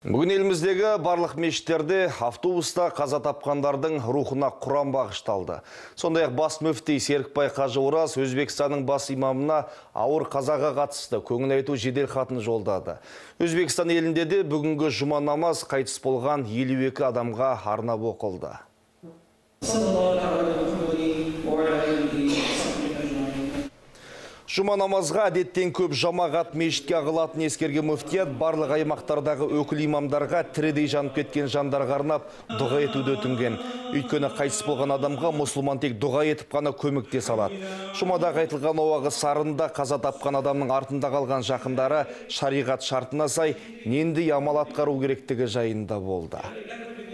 Бүгін еліміздегі барлық мешіттерде автобуста қаза тапқандардың рухына Құран бағышталды. Сондай-ақ бас мүфти Серікбай Қажы Ораз Өзбекстанның бас имамына ауыр қазаға қатысты көңіл айту жедел хатын жолдады. Өзбекстан елінде де бүгінгі жұма намаз қайтыс болған 52 адамға арнап оқылды. Жұма намазға әдеттен көп жамағат мешітке ағылатын ескерген мүфтият барлық аймақтардағы өкіл имамдарға тірідей жанып кеткен жандарға арнап дұға етуді өтінген. Өйткені қайтыс болған адамға мұсылман тек дұға етіп қана көмектесе алады. Жұмадағы айтылған уағы сарында қаза тапқан адамның артында қалған жақындары шариғат шартына сай нендей амал атқару керектігі жайында болды.